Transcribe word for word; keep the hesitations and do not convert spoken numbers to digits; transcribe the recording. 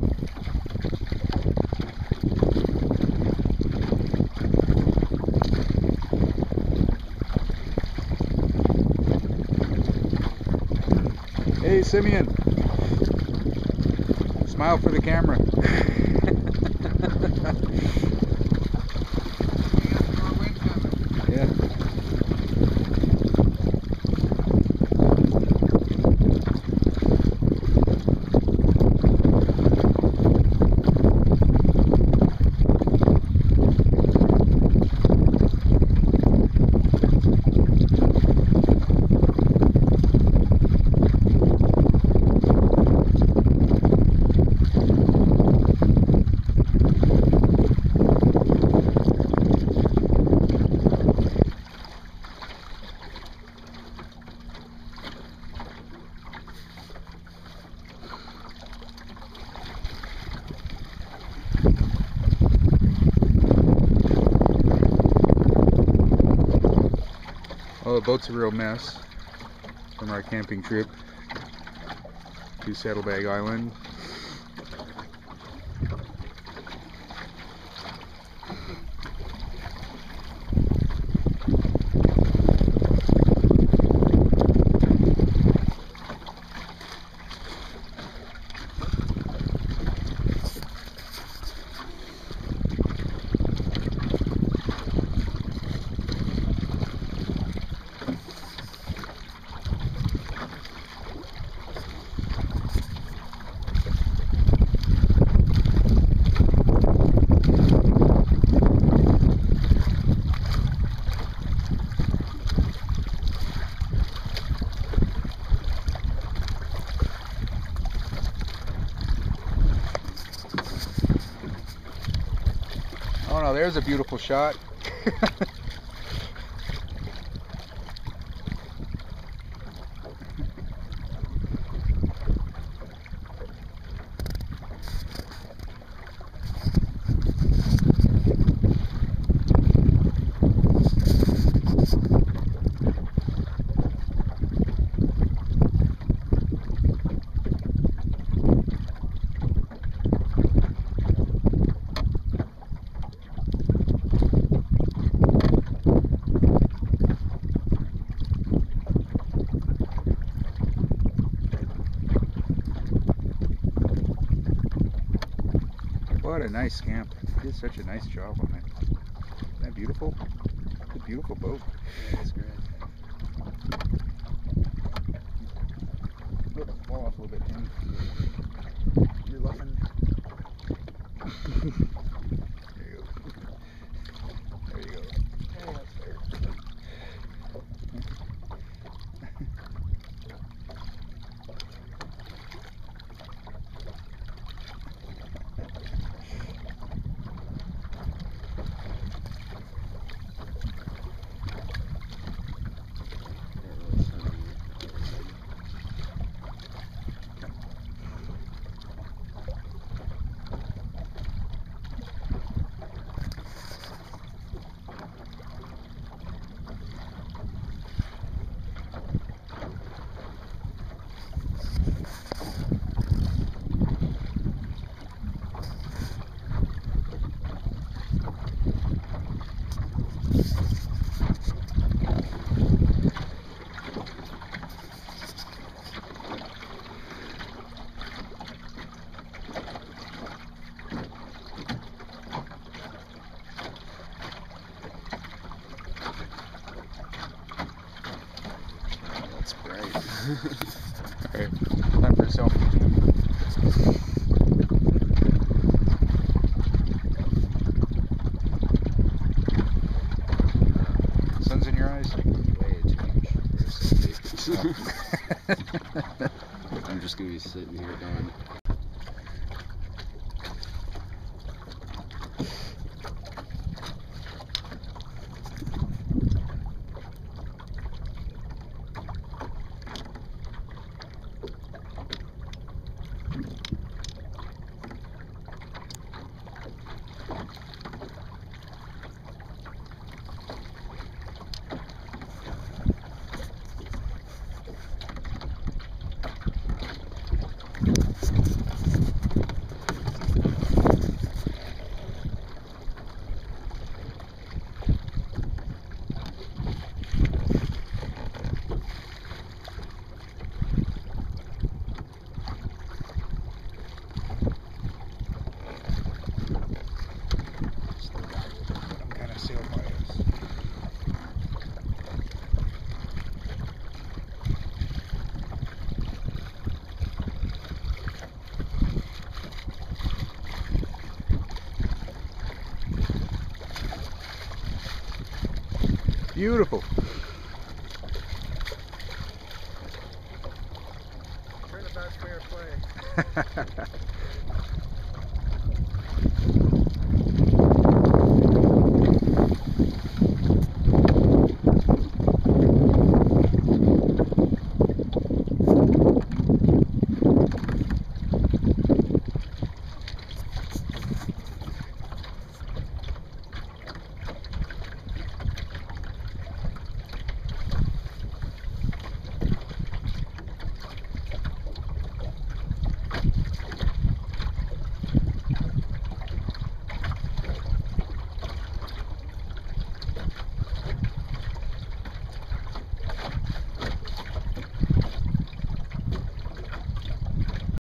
Hey Simeon, smile for the camera. Yeah. Well, the boat's a real mess from our camping trip to Saddlebag Island. Oh no, there's a beautiful shot. What a nice Scamp. He did such a nice job on it. Isn't that beautiful? It's a beautiful boat. Yeah, that's great. Oh, fall off a little bit, Tim. You're luffing. There you go. There you go. Hey, that's fair. That's bright. Alright, time for a selfie. Sun's in your eyes? Way too much. I'm just gonna be sitting here going. Beautiful.